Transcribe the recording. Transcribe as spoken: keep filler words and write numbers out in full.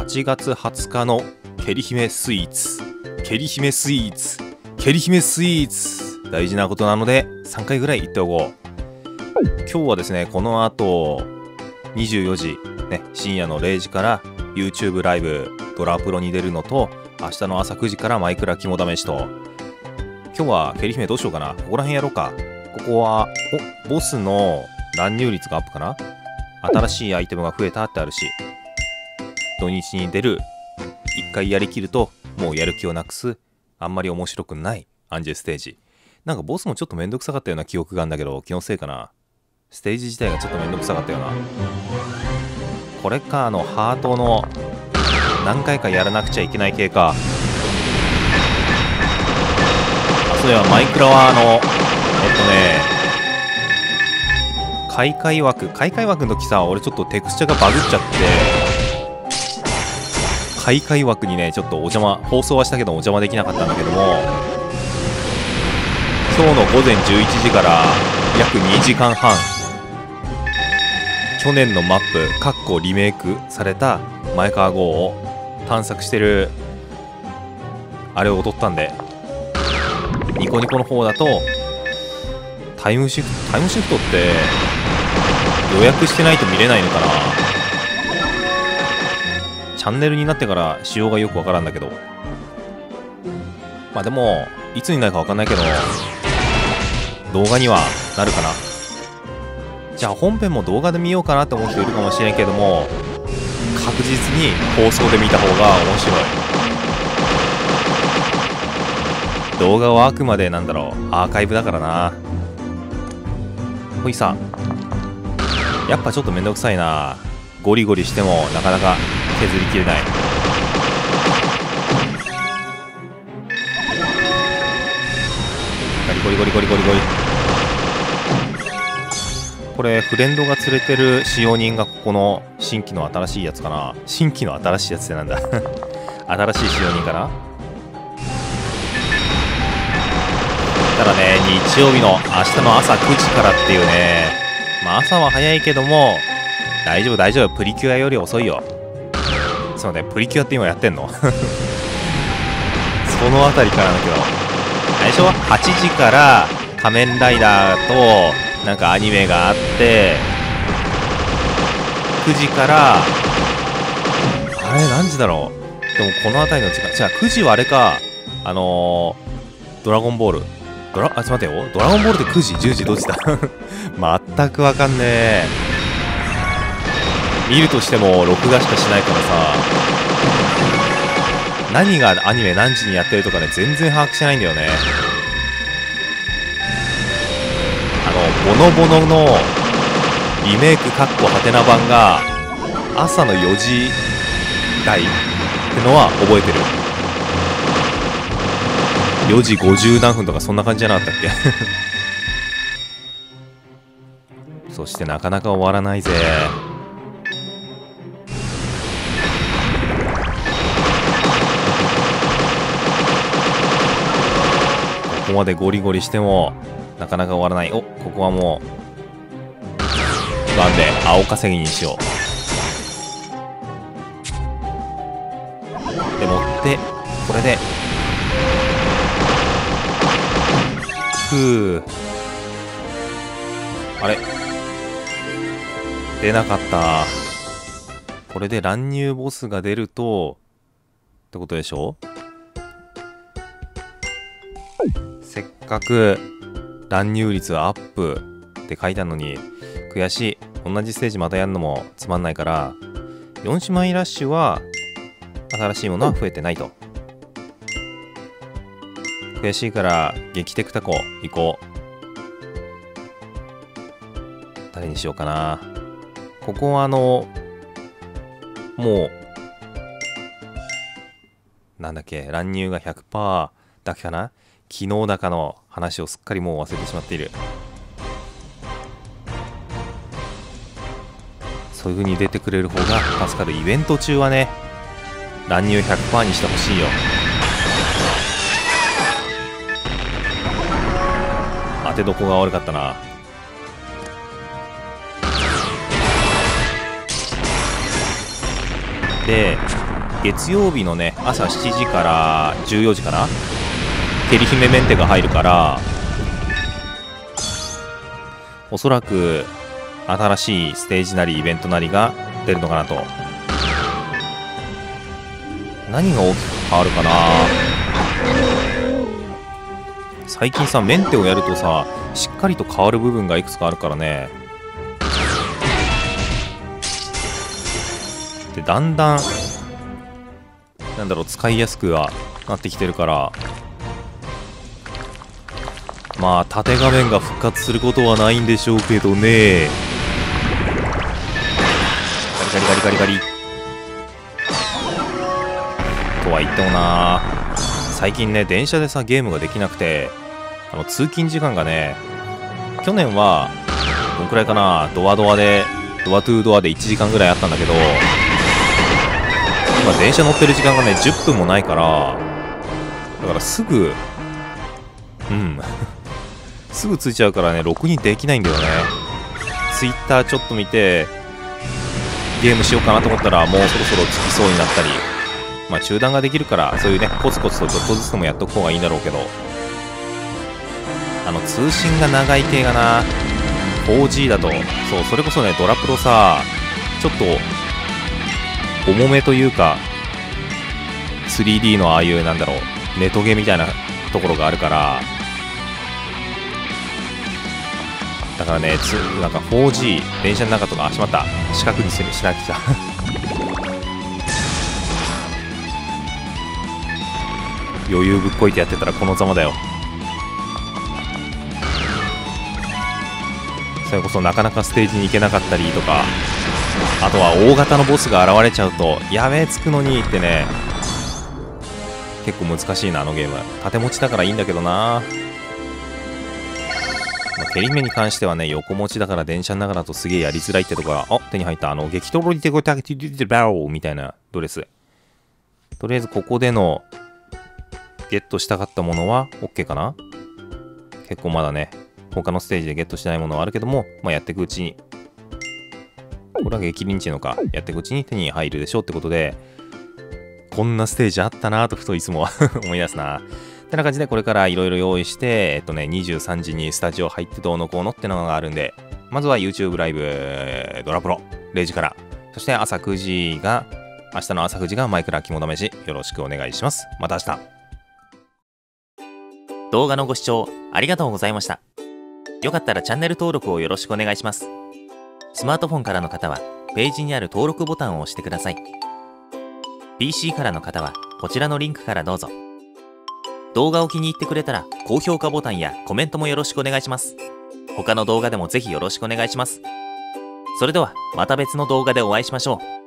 はちがつはつかのケリ姫スイーツ、ケリ姫スイーツ、ケリ姫スイーツ、大事なことなのでさんかいぐらい言っておこう。今日はですね、この後にじゅうよじ、ね、深夜のれいじから YouTube ライブドラプロに出るのと、明日の朝くじからマイクラ肝試しと。今日はケリ姫どうしようかな。ここら辺やろうか。ここはおボスの乱入率がアップかな。新しいアイテムが増えたってあるし、土日に出るいっかいやりきるともうやる気をなくす、あんまり面白くないアンジェステージ。なんかボスもちょっとめんどくさかったような記憶があるんだけど、気のせいかな。ステージ自体がちょっとめんどくさかったよな。これか、あのハートの何回かやらなくちゃいけない系か。あ、そういえばマイクラはあのえっとね開会枠開会枠の時さ、俺ちょっとテクスチャがバグっちゃって、開会枠にねちょっとお邪魔、放送はしたけどお邪魔できなかったんだけども、今日のごぜんじゅういちじから約にじかんはん、去年のマップかっこリメイクされた前川号を探索してるあれを踊ったんで、ニコニコの方だとタイムシフトタイムシフトって予約してないと見れないのかな。チャンネルになってから仕様がよくわからんだけど、まあでもいつになるかわかんないけど動画にはなるかな。じゃあ本編も動画で見ようかなって思う人いるかもしれんけども、確実に放送で見た方が面白い。動画はあくまでなんだろう、アーカイブだからな。ほいさ、やっぱちょっとめんどくさいな。ゴリゴリしてもなかなか削りきれない。ゴリゴリゴリゴリゴリ。これフレンドが連れてる使用人がここの新規の新しいやつかな。新規の新しいやつってなんだ新しい使用人かな。ただね、日曜日の明日の朝くじからっていうね、まあ朝は早いけども大丈夫大丈夫、プリキュアより遅いよ。そうね、プリキュアって今やってんのそのあたりからだけど、最初ははちじから仮面ライダーとなんかアニメがあって、くじからあれ何時だろう。でもこのあたりの時間、じゃあくじはあれか、あのー、ドラゴンボールドラあ、ちょっと待ってよ、ドラゴンボールってくじじゅうじどっちだ全くわかんねえ。見るとしても録画しかしないからさ、何がアニメ何時にやってるとかね、全然把握してないんだよね。あのボノボノのリメイクかっこはてな版が朝のよじ台ってのは覚えてる。よじごじゅうなんぷんとかそんな感じじゃなかったっけそしてなかなか終わらないぜ。ここまでゴリゴリしてもなかなか終わらない。お、ここはもうなんで青稼ぎにしよう。でもってこれでふう、あれ出なかった。これで乱入ボスが出るとってことでしょ。せっかく乱入率アップって書いてあるのに悔しい。同じステージまたやるのもつまんないから、よん姉妹ラッシュは新しいものは増えてないと。悔しいから激テクタコ行こう。誰にしようかな。ここはあのもうなんだっけ、乱入が ひゃくパーセント だけかな。昨日だかの話をすっかりもう忘れてしまっている。そういう風に出てくれる方が助かる。イベント中はね、乱入 ひゃくパーセント にしてほしいよ。当てどこが悪かったな。で月曜日のね朝しちじからじゅうよじかな、ケリ姫メンテが入るから、おそらく新しいステージなりイベントなりが出るのかなと。何が大きく変わるかな。最近さメンテをやるとさしっかりと変わる部分がいくつかあるからね。でだんだんなんだろう使いやすくはなってきてるから、まあ縦画面が復活することはないんでしょうけどね。ガリガリガリガリガリとは言ってもな、最近ね電車でさゲームができなくて、あの通勤時間がね、去年はどんくらいかな、ドアドアでドアトゥードアでいちじかんぐらいあったんだけど、今電車乗ってる時間がねじゅっぷんもないから、だからすぐうんすぐ着いちゃうからね、ろくにできないんだよね。ツイッターちょっと見てゲームしようかなと思ったらもうそろそろ着きそうになったり、まあ中断ができるからそういうねコツコツとちょっとずつでもやっとく方がいいんだろうけど、あの通信が長い系がな フォージー だと、そうそれこそねドラプロさちょっと重めというか スリーディー のああいうなんだろうネトゲみたいなところがあるから、だからねつなんか フォージー 電車の中とか、あしまった四角にするしなきゃ余裕ぶっこいてやってたらこのざまだよ。それこそなかなかステージに行けなかったりとか、あとは大型のボスが現れちゃうとやべえつくのにってね、結構難しいなあのゲーム。縦持ちだからいいんだけどな、まあ、蹴り目に関してはね横持ちだから電車の中だとすげえやりづらいってところが、あ手に入ったあの激トロリテゴタキティティバローみたいなドレス。とりあえずここでのゲットしたかったものは OK かな。結構まだね他のステージでゲットしてないものはあるけども、まあ、やっていくうちに、これは激リンチのかやっていくうちに手に入るでしょうってことで、こんなステージあったなぁとふといつも思い出すな。ってな感じでこれからいろいろ用意して、えっとねにじゅうさんじにスタジオ入ってどうのこうのってのがあるんで、まずは YouTube ライブドラプロれいじから、そして朝くじが明日の朝くじがマイクラ肝試し、よろしくお願いします。また明日。 動画のご視聴ありがとうございました。よかったらチャンネル登録をよろしくお願いします。スマートフォンからの方はページにある登録ボタンを押してください。ピーシー からの方はこちらのリンクからどうぞ。動画を気に入ってくれたら高評価ボタンやコメントもよろしくお願いします。他の動画でもぜひよろしくお願いします。それではまた別の動画でお会いしましょう。